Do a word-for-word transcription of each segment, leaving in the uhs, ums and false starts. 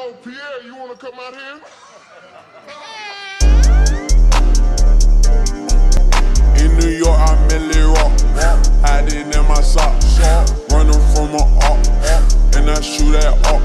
Yo, Pierre, you wanna come out here? In New York, I mainly rock. Hiding in my socks. Running from a up. And I shoot at up.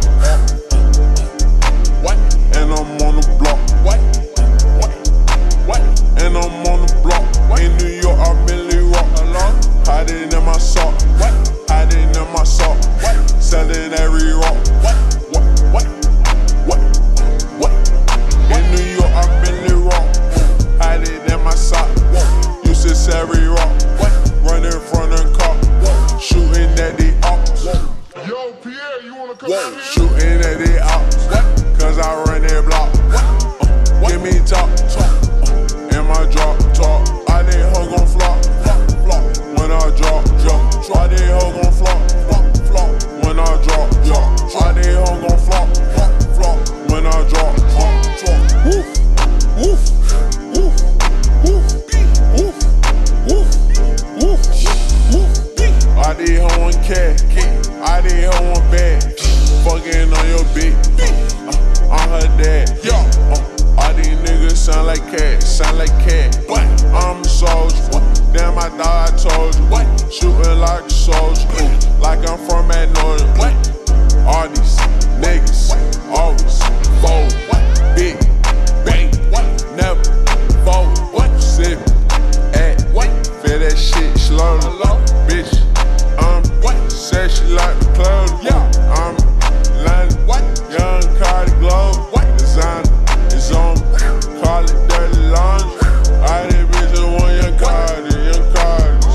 What? And I'm on the block. What? What? What? And I'm on the block. In New York, I mainly rock. Hiding in my sock. What? Hiding in my sock. What? Selling every rock. What? What? What? What? What? In New York, I mainly rock. Hiding in my sock. Used to sell every rock. What? Running from the car. Shooting at the ops. Yo, Pierre, you wanna come out here? Shooting at the ops. Cause I run that block. Uh, give me top. Uh, in my drop. Talk. I did hoe gon' flop. Flop. When I drop. Drop. I did hoe gon' flop. Flop. Flop. When I drop. Drop. I did hoe gon' flop. Flop. Flop. When I drop. Drop. Woof. Woof. Woof. Woof. Woof. Woof. Woof. Woof. I did hoe on cat. I did hoe on bed. Fucking on your bitch. Uh, I'm her dad. Uh, all these niggas sound like cats. Sound like cat. I'm a soldier. Damn, I thought I told you. Shooting like a soldier. Like I'm from Magnolia. All these niggas always fold. Big bang. Never fold. Sip. At. Feel that shit slowly. Bitch. I'm sexy like the club. I'm London. Young Cardi Globe. Designer is on. Call it dirty laundry. I did bitches want young Cardi. Young Cardi.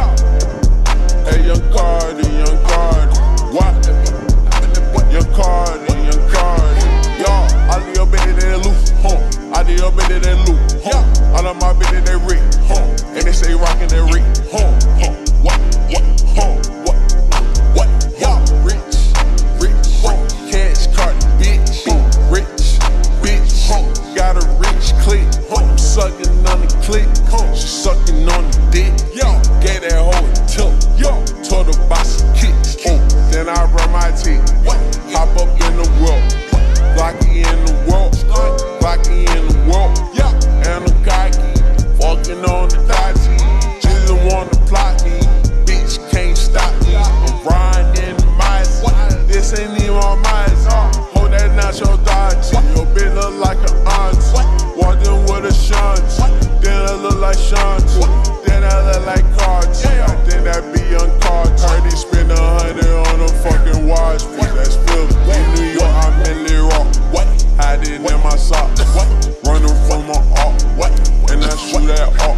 Hey, young Cardi. Young Cardi. What? Young Cardi. Young Cardi. Y'all, I leave your bitch they loop. Huh. I leave your bitch they loop. Huh. All of my bitches they rich. Huh. And they say rockin' they rich. Huh. Huh. What? What? Huh. What? What? Y'all rich. Rich. Cash card, bitch. Rich. Bitch. Huh. Got a rich click. I'm sucking on the click. She sucking on the dick. Gave that hoe a tilt. Told her buy some kicks. Then I run my teeth. Hop up in the world. Glocky in the world. Glocky in the world. And a cocky. Fucking on the dodgy. Just wanna plot me. Bitch can't stop me. I'm riding in the mice. This ain't even my mice. Hold that nacho dodgy. Your bitch look like an aunt. Walked in with a shunt. Then I look like shunt. Then I look like cards. I think that be young cards. Heard he spend a hundred on a fucking watch. That's filthy. In New York, I mainly rock. Hiding in my socks. Running from my up. And I shoot that up.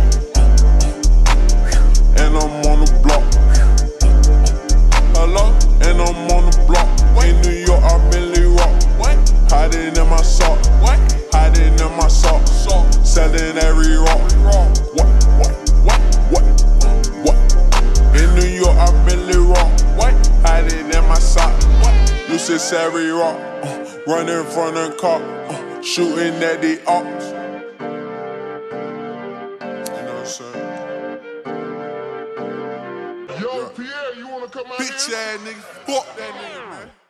And I'm on the block. Hello? And I'm on the block. In New York, I mainly rock. Hiding in my sock. Hiding in my sock. Selling every rock. What? What? What? What? What? In New York, I mainly rock. Hiding in my sock. Used to sell every rock. Uh, running from the car. Uh, shooting at the ops. You know what I'm saying? Yo, Pierre, you wanna come out here? Bitch ass nigga. Fuck that nigga, man.